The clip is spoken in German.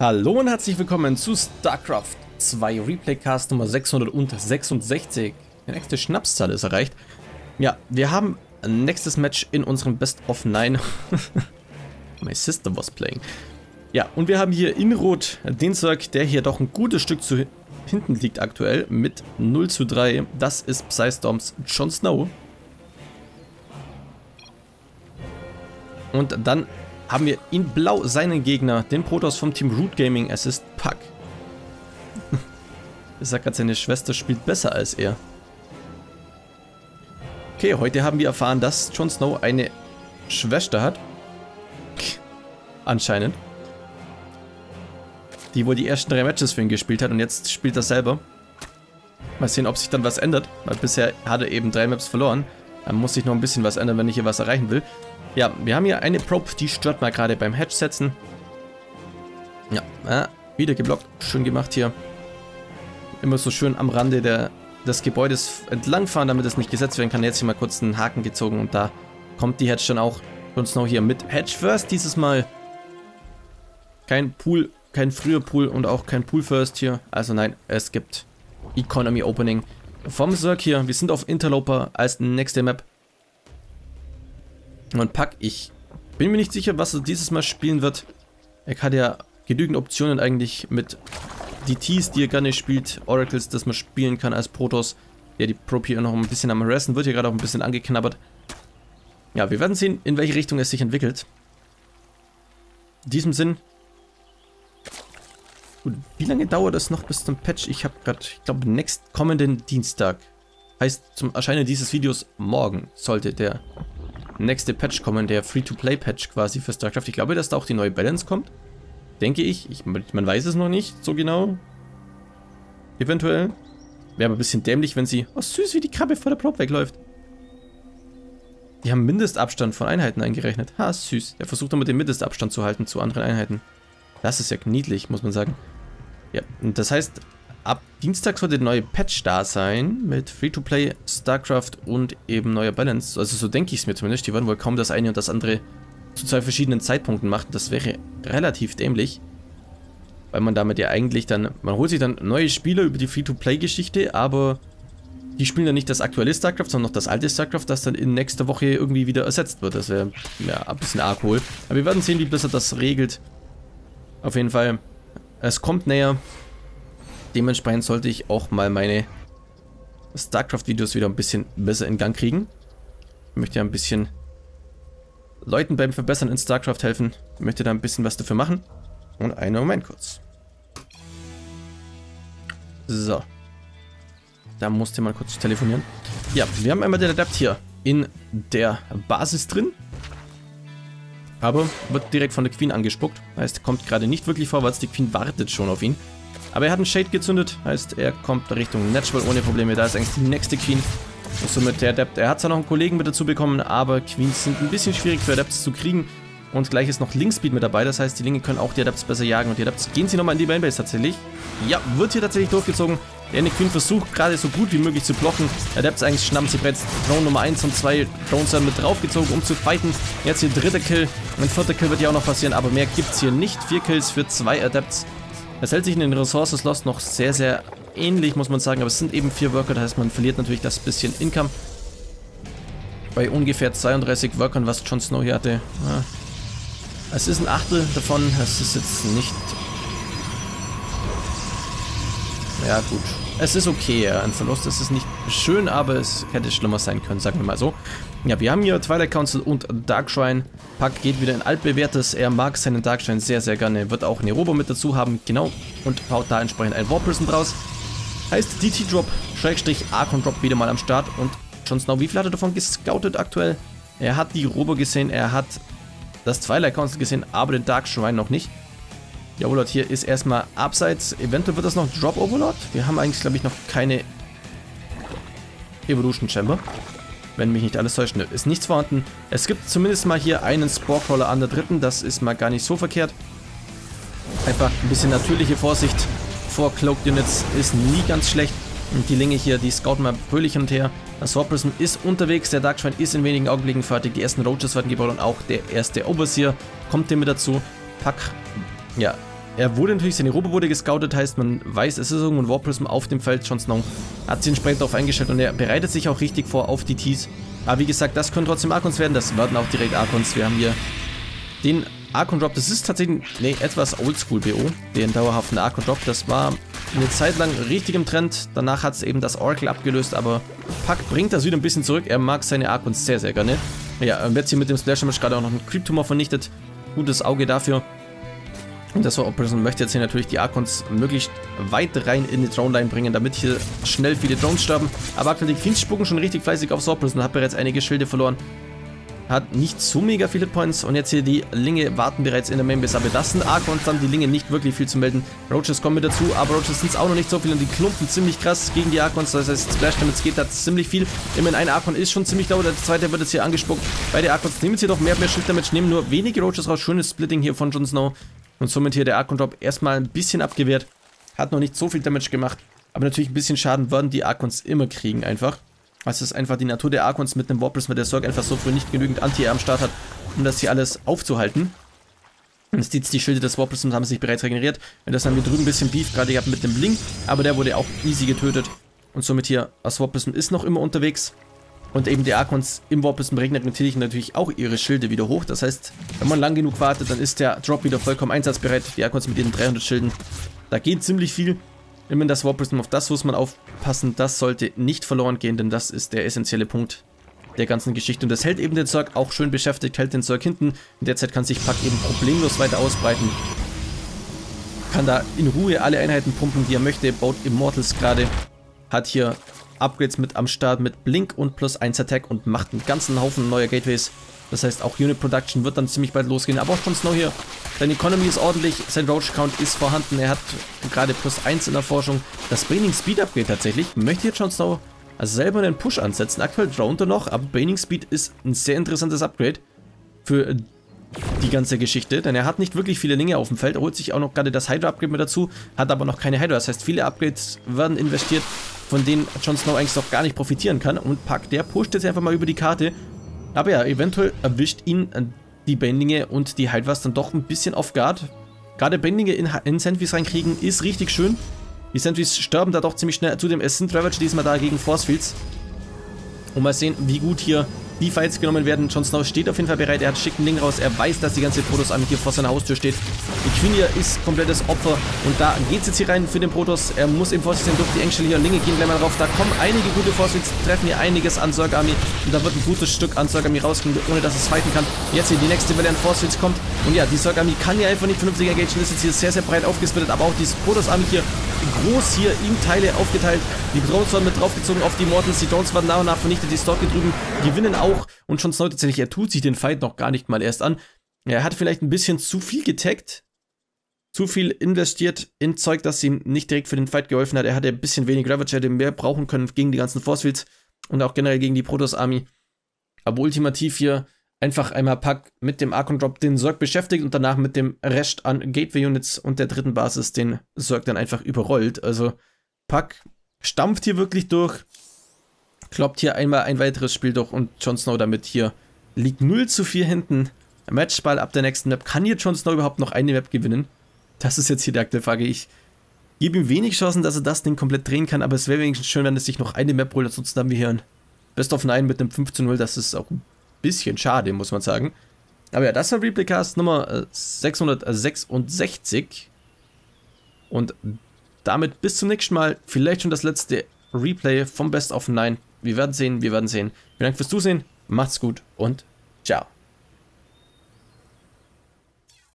Hallo und herzlich willkommen zu StarCraft 2 Replaycast Nummer 666. Die nächste Schnapszahl ist erreicht. Ja, wir haben ein nächstes Match in unserem Best of 9. My sister was playing. Ja, und wir haben hier in Rot den Zerg, der hier doch ein gutes Stück zu hinten liegt aktuell mit 0:3. Das ist Psystorms Jon Snow. Und dann haben wir in Blau seinen Gegner, den Protoss vom Team Root Gaming. Es ist Puck. Ich sag gerade, seine Schwester spielt besser als er. Okay, heute haben wir erfahren, dass Jon Snow eine Schwester hat. Anscheinend. Die wohl die ersten 3 Matches für ihn gespielt hat und jetzt spielt er selber. Mal sehen, ob sich dann was ändert, weil bisher hat er eben 3 Maps verloren. Dann muss sich noch ein bisschen was ändern, wenn ich hier was erreichen will. Ja, wir haben hier eine Probe, die stört mal gerade beim Hedge setzen. Ja, wieder geblockt. Schön gemacht hier. Immer so schön am Rande des Gebäudes entlangfahren, damit es nicht gesetzt werden kann. Jetzt hier mal kurz einen Haken gezogen und da kommt die Hedge dann auch. Jon Snow hier mit Hedge First dieses Mal. Kein Pool, kein früher Pool und auch kein Pool First hier. Also nein, es gibt Economy Opening vom Zerg hier. Wir sind auf Interloper als nächste Map. Und Puck, ich bin mir nicht sicher, was er dieses Mal spielen wird. Er hat ja genügend Optionen eigentlich mit DTs, die er gerne spielt, Oracles, das man spielen kann als Protoss. Ja, die Probe hier noch ein bisschen am Harassen, wird hier gerade auch ein bisschen angeknabbert. Ja, wir werden sehen, in welche Richtung es sich entwickelt. In diesem Sinn. Gut, wie lange dauert es noch bis zum Patch? Ich habe gerade, ich glaube, kommenden Dienstag. Heißt, zum Erscheinen dieses Videos morgen sollte der nächste Patch kommen, der Free-to-Play-Patch quasi für StarCraft. Ich glaube, dass da auch die neue Balance kommt. Denke ich. Man weiß es noch nicht so genau. Eventuell. Wäre aber ein bisschen dämlich, wenn sie... Oh, süß, wie die Krabbe vor der Probe wegläuft. Die haben Mindestabstand von Einheiten eingerechnet. Ha, süß. Er versucht immer den Mindestabstand zu halten zu anderen Einheiten. Das ist ja niedlich, muss man sagen. Ja, und das heißt... Ab Dienstag sollte der neue Patch da sein, mit Free-to-Play, StarCraft und eben neuer Balance. Also so denke ich es mir zumindest. Die werden wohl kaum das eine und das andere zu 2 verschiedenen Zeitpunkten machen. Das wäre relativ dämlich. Weil man damit ja eigentlich dann... Man holt sich dann neue Spieler über die Free-to-Play-Geschichte, aber die spielen dann nicht das aktuelle StarCraft, sondern noch das alte StarCraft, das dann in nächster Woche irgendwie wieder ersetzt wird. Das wäre ja ein bisschen arg hohl. Aber wir werden sehen, wie Blizzard das regelt. Auf jeden Fall, es kommt näher. Dementsprechend sollte ich auch mal meine StarCraft-Videos wieder ein bisschen besser in Gang kriegen. Ich möchte ja ein bisschen Leuten beim Verbessern in StarCraft helfen. Ich möchte da ein bisschen was dafür machen. Und einen Moment kurz. So. Da musste man kurz telefonieren. Ja, wir haben einmal den Adept hier in der Basis drin. Aber wird direkt von der Queen angespuckt. Heißt, kommt gerade nicht wirklich vorwärts. Die Queen wartet schon auf ihn. Aber er hat einen Shade gezündet, heißt, er kommt Richtung Natural ohne Probleme. Da ist eigentlich die nächste Queen. Und somit der Adept. Er hat zwar noch einen Kollegen mit dazu bekommen, aber Queens sind ein bisschen schwierig für Adepts zu kriegen. Und gleich ist noch Linkspeed mit dabei, das heißt, die Linke können auch die Adepts besser jagen. Und die Adepts gehen sie nochmal in die Mainbase tatsächlich. Ja, wird hier tatsächlich durchgezogen. Der eine Queen versucht gerade so gut wie möglich zu blocken. Adepts eigentlich schnappen sie bereits Drone Nummer 1 und 2 Drones dann mit draufgezogen, um zu fighten. Jetzt hier 3. Kill. Und 4. Kill wird ja auch noch passieren, aber mehr gibt es hier nicht. 4 Kills für 2 Adepts. Es hält sich in den Resources Lost noch sehr, sehr ähnlich, muss man sagen, aber es sind eben 4 Worker, das heißt, man verliert natürlich das bisschen Income. Bei ungefähr 32 Workern, was Jon Snow hier hatte. Ja. Es ist ein Achtel davon, es ist jetzt nicht... Ja gut, es ist okay, ja. Ein Verlust, es ist nicht schön, aber es hätte schlimmer sein können, sagen wir mal so. Ja, wir haben hier Twilight Council und Darkshrine. Puck geht wieder in altbewährtes. Er mag seinen Darkshrine sehr, sehr gerne. Wird auch eine Robo mit dazu haben, genau. Und baut da entsprechend ein Warprison draus. Heißt DT-Drop, Schrägstrich Archon-Drop wieder mal am Start. Und Jon Snow, wie viel hat er davon gescoutet aktuell? Er hat die Robo gesehen, er hat das Twilight Council gesehen, aber den Darkshrine noch nicht. Der Overlord hier ist erstmal abseits. Eventuell wird das noch Drop Overlord. Wir haben eigentlich, glaube ich, noch keine Evolution Chamber. Wenn mich nicht alles täuscht, ne, ist nichts vorhanden. Es gibt zumindest mal hier einen Sporecrawler an der 3. Das ist mal gar nicht so verkehrt. Einfach ein bisschen natürliche Vorsicht vor Cloaked Units ist nie ganz schlecht. Und die Linge hier, die scouten mal fröhlich hin und her. Das Warprism ist unterwegs, der Darkshrine ist in wenigen Augenblicken fertig. Die ersten Roaches werden gebaut und auch der erste Overseer kommt hier mit dazu. Puck, ja, er wurde natürlich, seine Robe wurde gescoutet, heißt man weiß, es ist irgendwo ein Warp Prism auf dem Feld. Jon Snow hat sich entsprechend darauf eingestellt und er bereitet sich auch richtig vor auf die Tees. Aber wie gesagt, das können trotzdem Archons werden, das werden auch direkt Archons. Wir haben hier den Archon Drop, das ist tatsächlich etwas Oldschool BO, den dauerhaften Archon Drop. Das war eine Zeit lang richtig im Trend, danach hat es eben das Oracle abgelöst, aber Puck bringt das wieder ein bisschen zurück. Er mag seine Archons sehr, sehr gerne. Ja, wird hier mit dem Splash Damage gerade auch noch einen Creep-Tumor vernichtet. Gutes Auge dafür. Und das Warp Prism möchte jetzt hier natürlich die Archons möglichst weit rein in die Drone-Line bringen, damit hier schnell viele Drones sterben. Aber aktuell die Fiends spucken schon richtig fleißig aufs Warp Prism und hat bereits einige Schilde verloren. Hat nicht so mega viele Points und jetzt hier die Linge warten bereits in der Mainbase. Aber das sind Archons, dann die Linge nicht wirklich viel zu melden. Roaches kommen mit dazu, aber Roaches sind es auch noch nicht so viel und die klumpen ziemlich krass gegen die Archons. Das heißt, Splash Damage geht da ziemlich viel. Immerhin ein Archon ist schon ziemlich low, der zweite wird jetzt hier angespuckt. Beide Archons nehmen jetzt hier doch mehr Schild Damage, nehmen nur wenige Roaches raus. Schönes Splitting hier von Jon Snow. Und somit hier der Archon Drop erstmal ein bisschen abgewehrt. Hat noch nicht so viel Damage gemacht. Aber natürlich ein bisschen Schaden werden die Archons immer kriegen einfach. Also es ist einfach die Natur der Archons mit einem Warp Prism, mit der Zerg einfach so früh nicht genügend Anti-Air am Start hat, um das hier alles aufzuhalten. Und jetzt die Schilde des Warp Prisms haben sich bereits regeneriert. Und das haben wir drüben ein bisschen Beef gerade gehabt mit dem Blink. Aber der wurde auch easy getötet. Und somit hier, das Warp Prism ist noch immer unterwegs. Und eben die Archons im Warp Prism regnet natürlich auch ihre Schilde wieder hoch. Das heißt, wenn man lang genug wartet, dann ist der Drop wieder vollkommen einsatzbereit. Die Archons mit ihren 300 Schilden. Da geht ziemlich viel. Immerhin das Warp Prism, auf das muss man aufpassen. Das sollte nicht verloren gehen, denn das ist der essentielle Punkt der ganzen Geschichte. Und das hält eben den Zerg auch schön beschäftigt, hält den Zerg hinten. In der Zeit kann sich Puck eben problemlos weiter ausbreiten. Kann da in Ruhe alle Einheiten pumpen, die er möchte. Baut Immortals gerade. Hat hier Upgrades mit am Start mit Blink und +1 Attack und macht einen ganzen Haufen neuer Gateways. Das heißt, auch Unit Production wird dann ziemlich bald losgehen. Aber auch Jon Snow hier, seine Economy ist ordentlich, sein Roach Count ist vorhanden. Er hat gerade +1 in der Forschung. Das Braining Speed Upgrade tatsächlich. Möchte jetzt Jon Snow also selber einen Push ansetzen. Aktuell droned er noch, aber Braining Speed ist ein sehr interessantes Upgrade für die ganze Geschichte. Denn er hat nicht wirklich viele Dinge auf dem Feld. Er holt sich auch noch gerade das Hydra Upgrade mit dazu, hat aber noch keine Hydra. Das heißt, viele Upgrades werden investiert, von denen Jon Snow eigentlich noch gar nicht profitieren kann. Und Puck, der pusht jetzt einfach mal über die Karte. Aber ja, eventuell erwischt ihn die Bendinge und die Hydras dann doch ein bisschen off guard. Gerade Bendinge in Sentries reinkriegen ist richtig schön. Die Sentries sterben da doch ziemlich schnell. Zudem, es sind Ravager diesmal da gegen Force Fields. Und mal sehen, wie gut hier die Fights genommen werden. Jon Snow steht auf jeden Fall bereit. Er hat schicken Ding raus. Er weiß, dass die ganze Protoss-Armee hier vor seiner Haustür steht. Die Queen hier ist komplettes Opfer. Und da geht es jetzt hier rein für den Protoss. Er muss eben vorsichtig sein durch die Engstelle hier. Linge gehen gleich mal drauf. Da kommen einige gute Force-Fields, treffen hier einiges an Zerg-Armee. Und da wird ein gutes Stück an Zerg-Armee rausgehen, ohne dass es fighten kann. Jetzt hier die nächste Welle an Force-Fields kommt. Und ja, die Zerg-Armee kann ja einfach nicht vernünftig engagieren. Ist jetzt hier sehr, sehr breit aufgesplittet. Aber auch die Protoss-Armee hier groß hier in Teile aufgeteilt. Die Drones werden mit draufgezogen auf die Mortals. Die Drones werden nach und nach vernichtet. Die Stalker drüben gewinnen auch. Und Jon Snow tatsächlich, er tut sich den Fight noch gar nicht mal erst an. Er hat vielleicht ein bisschen zu viel getaggt. Zu viel investiert in Zeug, das ihm nicht direkt für den Fight geholfen hat. Er hatte ein bisschen wenig Ravager, den mehr brauchen können gegen die ganzen Force Fields. Und auch generell gegen die Protoss-Armee. Aber ultimativ hier einfach einmal Puck mit dem Archon Drop den Zerg beschäftigt und danach mit dem Rest an Gateway Units und der dritten Basis den Zerg dann einfach überrollt. Also Puck stampft hier wirklich durch, kloppt hier einmal ein weiteres Spiel durch und Jon Snow damit hier liegt 0:4 hinten. Matchball ab der nächsten Map. Kann hier Jon Snow überhaupt noch eine Map gewinnen? Das ist jetzt hier die aktuelle Frage. Ich gebe ihm wenig Chancen, dass er das Ding komplett drehen kann, aber es wäre wenigstens schön, wenn es sich noch eine Map holt. Ansonsten haben wir hier ein Best of 9 mit einem 5:0. Das ist auch ein bisschen schade, muss man sagen. Aber ja, das war Replaycast Nummer 666. Und damit bis zum nächsten Mal. Vielleicht schon das letzte Replay vom Best of 9. Wir werden sehen, wir werden sehen. Vielen Dank fürs Zusehen. Macht's gut und ciao.